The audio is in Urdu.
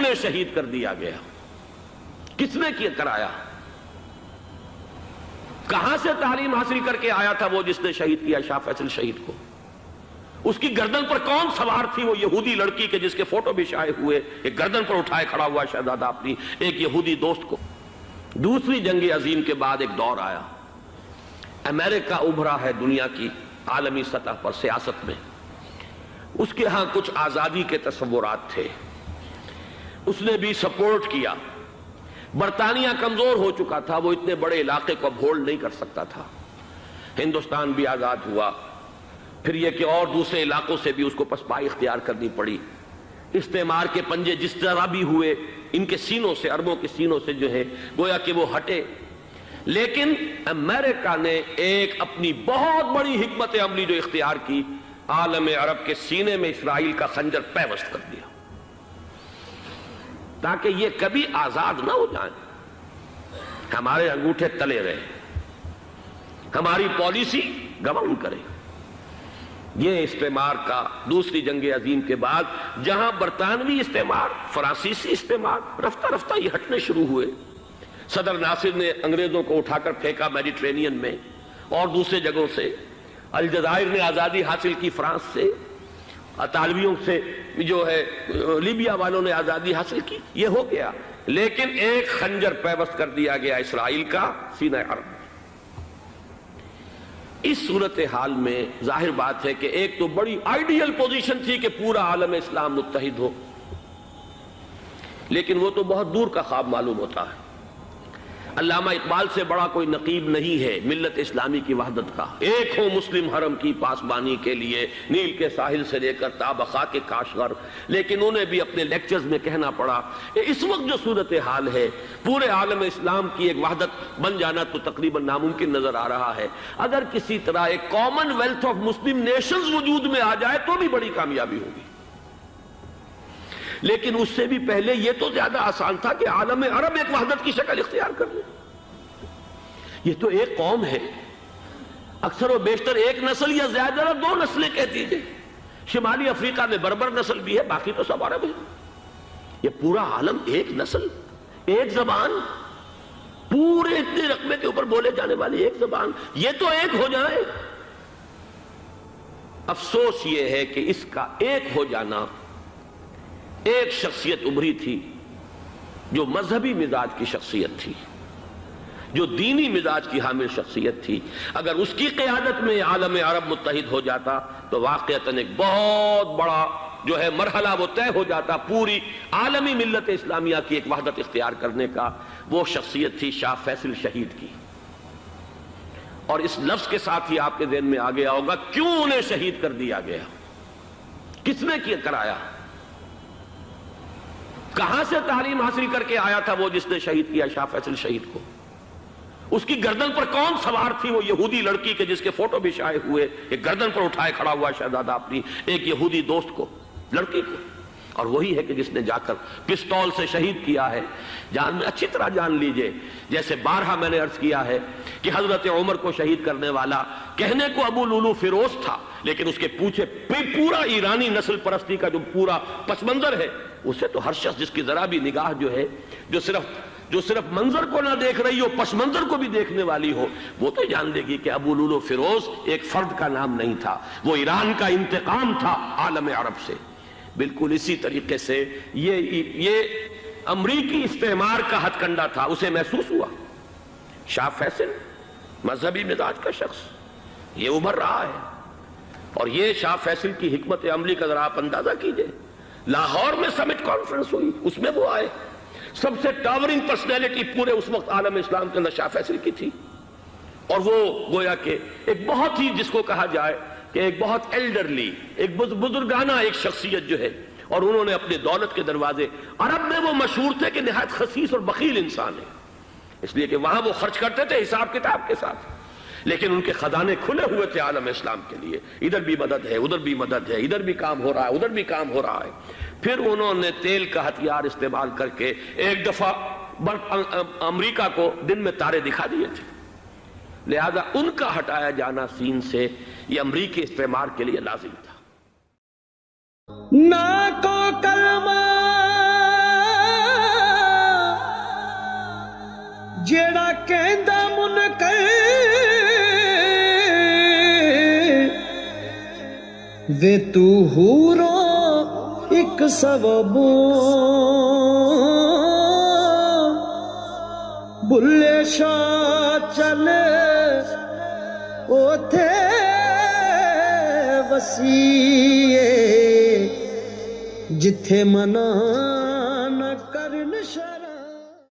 انہیں شہید کر دیا گیا؟ کس نے کرایا؟ کہاں سے تعلیم حاصل کر کے آیا تھا وہ جس نے شہید کیا شاہ فیصل شہید کو؟ اس کی گردن پر کون سوار تھی؟ وہ یہودی لڑکی کے جس کے فوٹو بھی شائع ہوئے، ایک گردن پر اٹھائے کھڑا ہوا شہزادہ اپنی ایک یہودی دوست کو۔ دوسری جنگ عظیم کے بعد ایک دور آیا، امریکہ ابھرا ہے دنیا کی عالمی سطح پر سیاست میں، اس کے ہاں کچھ آزادی کے تصورات تھے، اس نے بھی سپورٹ کیا۔ برطانیہ کمزور ہو چکا تھا، وہ اتنے بڑے علاقے کو اب ہولڈ نہیں کر سکتا تھا۔ ہندوستان بھی آزاد ہوا، پھر یہ کہ اور دوسرے علاقوں سے بھی اس کو پسپائی اختیار کرنی پڑی۔ استعمار کے پنجے جس طرح بھی ہوئے ان کے سینوں سے، عربوں کے سینوں سے جو ہے گویا کہ وہ ہٹے، لیکن امریکہ نے ایک اپنی بہت بڑی حکمت عملی جو اختیار کی، عالم عرب کے سینے میں اسرائیل کا خنجر پیوست کر دیا تاکہ یہ کبھی آزاد نہ ہو جائیں، ہمارے انگوٹھے تلے رہے، ہماری پالیسی گورن کرے۔ یہ استعمار کا دوسری جنگ عظیم کے بعد جہاں برطانوی استعمار، فرانسیسی استعمار رفتہ رفتہ یہ ہٹنے شروع ہوئے، صدر ناصر نے انگریزوں کو اٹھا کر پھینکا میڈیٹرینین میں اور دوسرے جگہوں سے، الجزائر نے آزادی حاصل کی فرانس سے، اطالویوں سے جو ہے لیبیا والوں نے آزادی حاصل کی، یہ ہو گیا، لیکن ایک خنجر پیوست کر دیا گیا اسرائیل کا سینہ عرب میں۔ اس صورتحال میں ظاہر بات ہے کہ ایک تو بڑی آئیڈیل پوزیشن تھی کہ پورا عالم اسلام متحد ہو، لیکن وہ تو بہت دور کا خواب معلوم ہوتا ہے۔ علامہ اقبال سے بڑا کوئی نقیب نہیں ہے ملت اسلامی کی وحدت کا، ایک ہو مسلم حرم کی پاسبانی کے لیے نیل کے ساحل سے لے کر تا بخاک کاشغر، لیکن انہیں بھی اپنے لیکچرز میں کہنا پڑا کہ اس وقت جو صورتحال ہے پورے عالم اسلام کی ایک وحدت بن جانا تو تقریباً ناممکن نظر آ رہا ہے۔ اگر کسی طرح ایک commonwealth of Muslim nations وجود میں آ جائے تو بھی بڑی کامیابی ہوگی، لیکن اس سے بھی پہلے یہ تو زیادہ آسان تھا کہ عالم عرب ایک وحدت کی شکل اختیار کر لے۔ یہ تو ایک قوم ہے، اکثر و بیشتر ایک نسل یا زیادہ دو نسلیں کہہ دیجئے، شمالی افریقہ میں بربر نسل بھی ہے، باقی تو سب عرب ہے۔ یہ پورا عالم ایک نسل، ایک زبان، پورے اتنے رقبے کے اوپر بولے جانے والی ایک زبان، یہ تو ایک ہو جائے۔ افسوس یہ ہے کہ اس کا ایک ہو جانا، ایک شخصیت ابھری تھی جو مذہبی مزاج کی شخصیت تھی، جو دینی مزاج کی حامل شخصیت تھی، اگر اس کی قیادت میں عالم عرب متحد ہو جاتا تو واقعتاً ایک بہت بڑا جو ہے مرحلہ وہ طے ہو جاتا پوری عالمی ملت اسلامیہ کی ایک وحدت اختیار کرنے کا۔ وہ شخصیت تھی شاہ فیصل شہید کی، اور اس لفظ کے ساتھ ہی آپ کے ذہن میں آ گیا ہوگا کیوں انہیں شہید کر دیا گیا، کس نے کرایا؟ کہاں سے تعلیم حاصل کر کے آیا تھا وہ جس نے شہید کیا شاہ فیصل شہید کو؟ اس کی گردن پر کون سوار تھی؟ وہ یہودی لڑکی کے جس کے فوٹو بھی شائع ہوئے، ایک گردن پر اٹھائے کھڑا ہوا شہزادہ اپنی ایک یہودی دوست کو، لڑکی کو، اور وہی ہے کہ جس نے جا کر پستول سے شہید کیا ہے۔ جان میں اچھی طرح جان لیجئے، جیسے بارہا میں نے عرض کیا ہے کہ حضرت عمر کو شہید کرنے والا کہنے کو ابو لولو فیروز تھا، لیکن اس کے پیچھے پورا ایرانی نسل پرستی کا جو پورا پس منظر ہے، اسے تو ہر شخص جس کی ذرا بھی نگاہ جو ہے جو صرف منظر کو نہ دیکھ رہی ہو، پس منظر کو بھی دیکھنے والی ہو، وہ تو جان لے گی کہ ابو لولو فیروز ایک فرد کا نام نہیں تھا، وہ ایران کا انتقام تھا عالم عرب سے۔ بالکل اسی طریقے سے یہ امریکی استعمار کا ہتھ کنڈا تھا، اسے محسوس ہوا۔ شاہ فیصل مذہبی مزاج کا شخص یہ ابھر رہا ہے، اور یہ شاہ فیصل کی حکمت عملی کا ذرا آپ اندازہ کیجئے۔ لاہور میں سمٹ کانفرنس ہوئی، اس میں وہ آئے، سب سے ٹاورنگ پرسنالٹی پورے اس وقت عالم اسلام کے اندر شاہ فیصل کی تھی، اور وہ گویا کہ ایک بہت ہی جس کو کہا جائے کہ ایک بہت ایلڈرلی، ایک بزرگانہ ایک شخصیت جو ہے، اور انہوں نے اپنے دولت کے دروازے، عرب میں وہ مشہور تھے کہ نہایت خسیس اور بخیل انسان ہے، اس لیے کہ وہاں وہ خرچ کرتے تھے حساب کتاب کے ساتھ، لیکن ان کے خزانے کھلے ہوئے تھے عالم اسلام کے لیے، ادھر بھی مدد ہے، ادھر بھی مدد ہے، ادھر بھی کام ہو رہا ہے، ادھر بھی کام ہو رہا ہے۔ پھر انہوں نے تیل کا ہتھیار استعمال کر کے ایک دفعہ امریکہ کو دن میں تارے دکھا دیے تھے، لہذا ان کا ہٹایا جانا سین سے یہ امریکی استعمار کے لیے لازم تھا۔ نہ کو کلمہ جیڑا کہندا منکر وے تو ہورو ایک سببو بلے شاہ چلے اوتھے وسیع جتھے منا